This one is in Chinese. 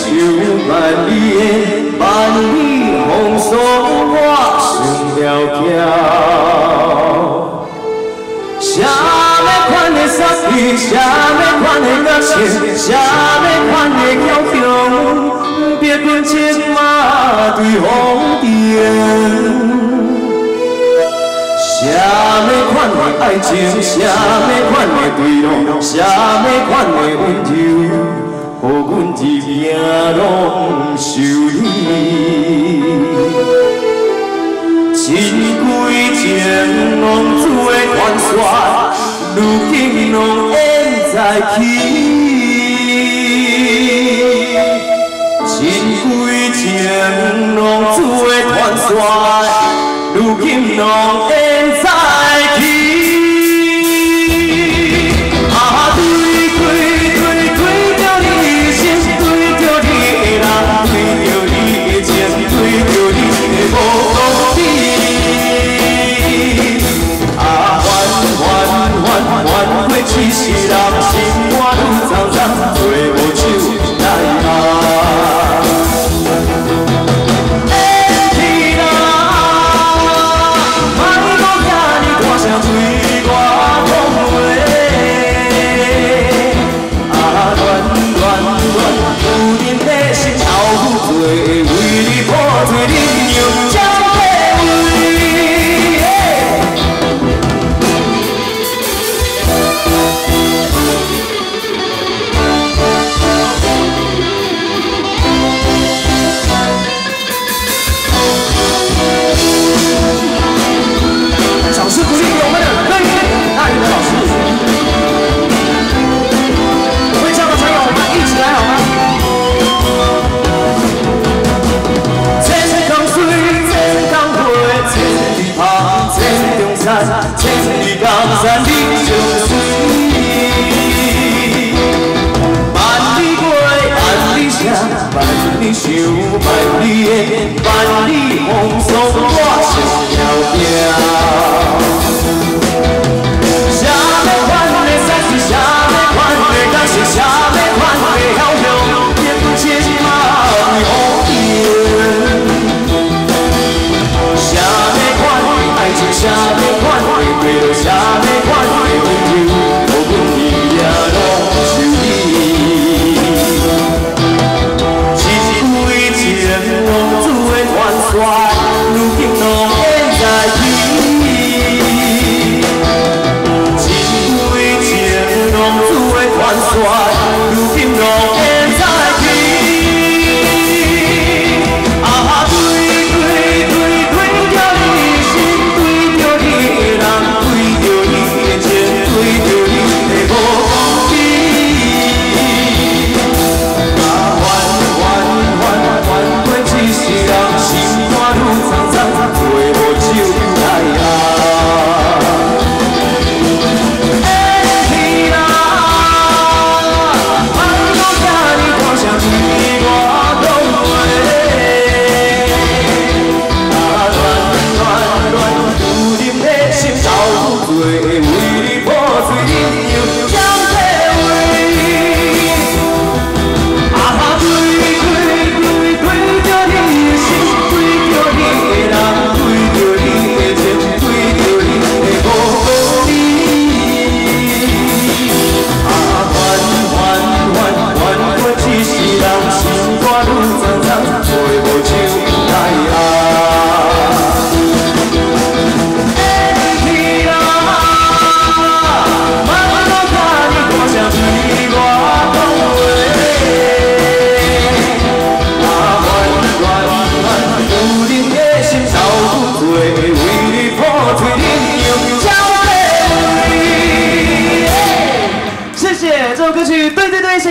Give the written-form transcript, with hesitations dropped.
受万里的万里风霜，我上了桥。啥物款的杀气，啥物款的感情，啥物款的骄纵，别管情马对风尘。 啥物款的爱情，啥物款的对路，啥物款的温柔，予阮一命拢受你。真几情浪子的传说，如今拢演在起。真几情浪子的传说，如今拢演。 其实人心肝愈脏脏，做无手来拿。去啦，莫搁遐尼大声对我讲话。有恁的心头有罪，为你破碎恁又将要为。 千里江山你相随，万里过，万里声，万里想，万里缘，万里风霜，我上了行。啥物款的杀气，啥物款的感情，啥物款的枵雄，别管千马对风尘。啥物款的爱情，啥物。 为了啥物款的温柔，予阮一命拢受你。真几情浪子的传说，如今拢演在起。真几情浪子的传说，如今拢演在起。 这首歌曲，对对对。